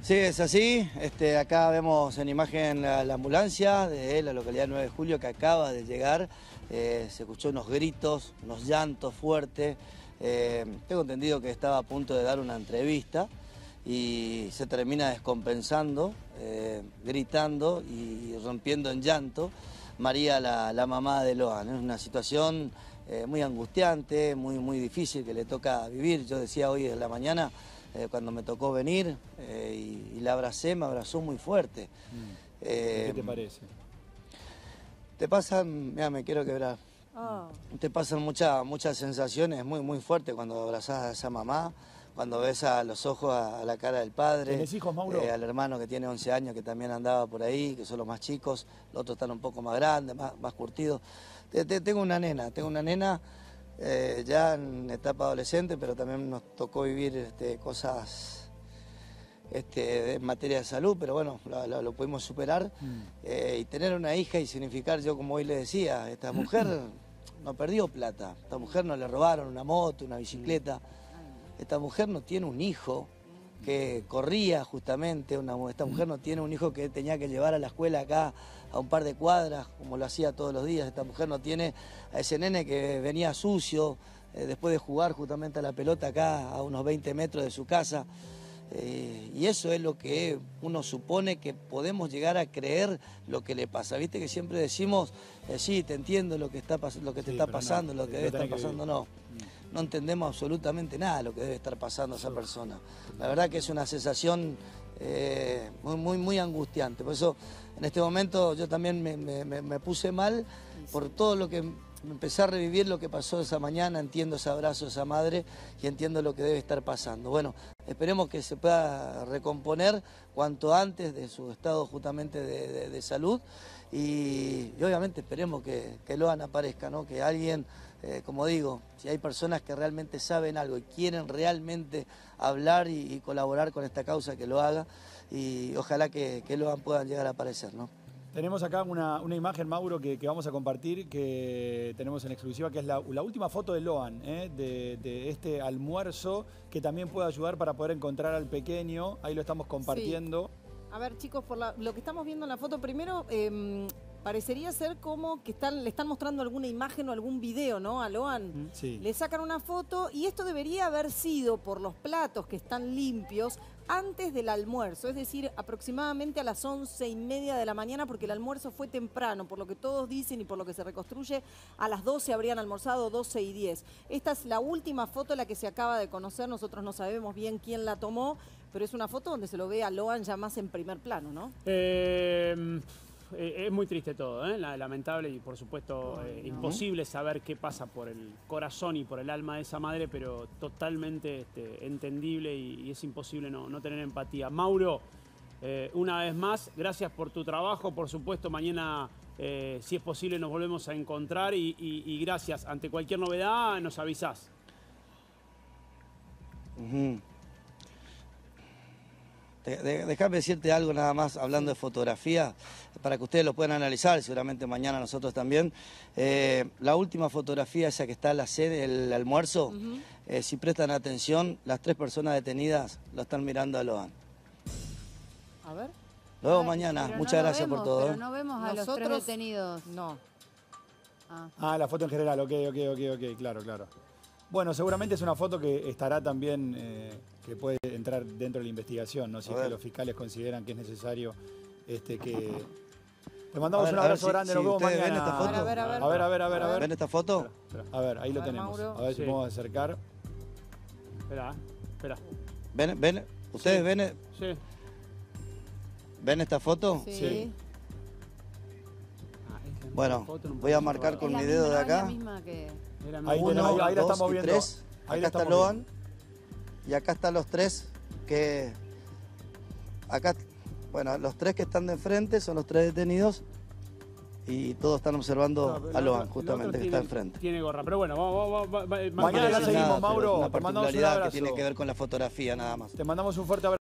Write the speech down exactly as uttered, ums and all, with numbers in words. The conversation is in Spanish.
Sí, es así. Este, acá vemos en imagen la, la ambulancia de la localidad nueve de julio que acaba de llegar. Eh, se escuchó unos gritos, unos llantos fuertes. Eh, tengo entendido que estaba a punto de dar una entrevista y se termina descompensando, eh, gritando y rompiendo en llanto. María, la, la mamá de Loan. Es una situación eh, muy angustiante, muy, muy difícil que le toca vivir. Yo decía hoy en la mañana, eh, cuando me tocó venir eh, y, y la abracé, me abrazó muy fuerte. Mm. Eh, ¿Qué te parece? Te pasan, mira, me quiero quebrar. Oh. Te pasan muchas muchas sensaciones muy, muy fuertes cuando abrazás a esa mamá, cuando ves a los ojos a, a la cara del padre. ¿Tenés hijos, Mauro? Eh, al hermano que tiene once años, que también andaba por ahí, que son los más chicos, los otros están un poco más grandes, más, más curtidos. Te, te, tengo una nena, tengo una nena eh, ya en etapa adolescente, pero también nos tocó vivir este, cosas este, en materia de salud, pero bueno, lo, lo, lo pudimos superar. Mm. Eh, y tener una hija y significar, yo como hoy le decía, esta mujer no perdió plata, esta mujer no le robaron una moto, una bicicleta. Esta mujer no tiene un hijo que corría justamente, una, esta mujer no tiene un hijo que tenía que llevar a la escuela acá a un par de cuadras, como lo hacía todos los días. Esta mujer no tiene a ese nene que venía sucio eh, después de jugar justamente a la pelota acá a unos veinte metros de su casa. Eh, y eso es lo que uno supone que podemos llegar a creer lo que le pasa. Viste que siempre decimos, eh, sí, te entiendo lo que, está, lo que te sí, está pasando, no, lo que debe estar pasando, no. No entendemos absolutamente nada de lo que debe estar pasando a esa persona. La verdad que es una sensación eh, muy, muy, muy angustiante. Por eso en este momento yo también me, me, me puse mal por todo lo que... Empecé a revivir lo que pasó esa mañana, entiendo ese abrazo de esa madre y entiendo lo que debe estar pasando. Bueno, esperemos que se pueda recomponer cuanto antes de su estado justamente de, de, de salud y, y obviamente esperemos que, que Loan aparezca, ¿no? Que alguien, eh, como digo, si hay personas que realmente saben algo y quieren realmente hablar y, y colaborar con esta causa, que lo haga y ojalá que, que Loan pueda llegar a aparecer, ¿no? Tenemos acá una, una imagen, Mauro, que, que vamos a compartir, que tenemos en exclusiva, que es la, la última foto de Loan, ¿eh? de, de este almuerzo, que también puede ayudar para poder encontrar al pequeño. Ahí lo estamos compartiendo. Sí. A ver, chicos, por la, lo que estamos viendo en la foto, primero, eh, parecería ser como que están, le están mostrando alguna imagen o algún video, ¿no? A Loan. Sí. Le sacan una foto y esto debería haber sido por los platos que están limpios antes del almuerzo, es decir, aproximadamente a las once y media de la mañana, porque el almuerzo fue temprano, por lo que todos dicen y por lo que se reconstruye, a las doce habrían almorzado, doce y diez. Esta es la última foto, la que se acaba de conocer, nosotros no sabemos bien quién la tomó, pero es una foto donde se lo ve a Loan ya más en primer plano, ¿no? Eh... Es muy triste todo, ¿eh? Lamentable y por supuesto eh, imposible saber qué pasa por el corazón y por el alma de esa madre, pero totalmente este, entendible y, y es imposible no, no tener empatía. Mauro, eh, una vez más, gracias por tu trabajo, por supuesto mañana, eh, si es posible, nos volvemos a encontrar y, y, y gracias. Ante cualquier novedad nos avisás. Uh-huh. Déjame decirte algo nada más, hablando de fotografía, para que ustedes lo puedan analizar, seguramente mañana nosotros también. Eh, la última fotografía, esa que está en la sede, el almuerzo, uh-huh. eh, si prestan atención, las tres personas detenidas lo están mirando a Loan. A ver. Luego mañana, muchas no gracias vemos, por todo. Pero no vemos a Nosotros, los tres detenidos. No. Ah. ah, la foto en general, ok, ok, ok, ok, claro, claro. Bueno, seguramente es una foto que estará también, eh, que puede entrar dentro de la investigación, ¿no? Si es que los fiscales consideran que es necesario este, que... Te mandamos ver, un abrazo ver, grande, si, nos vemos si mañana. ¿Ven esta foto? A ver, a ver, a ver, a ver, a ver, a ver. ¿Ven esta foto? Espera, espera. A ver, ahí a lo ver, tenemos. Mauro. A ver si sí. podemos acercar. Espera, espera. ¿Ven, ven, ¿Ustedes sí. ven, sí. ven esta foto? Sí. sí. Bueno, voy a marcar con mi dedo de acá. Ahí, Uno, ahí, ahí la dos estamos y viendo. tres. Ahí acá está Loan. Y acá están los tres que... Acá, bueno, los tres que están de enfrente son los tres detenidos. Y todos están observando no, a Loan, justamente, que tiene, está enfrente. Tiene gorra, pero bueno, vamos, vamos, vamos, mañana la seguimos, nada, Mauro. Una Te mandamos un particularidad abrazo. que tiene que ver con la fotografía, nada más. Te mandamos un fuerte abrazo.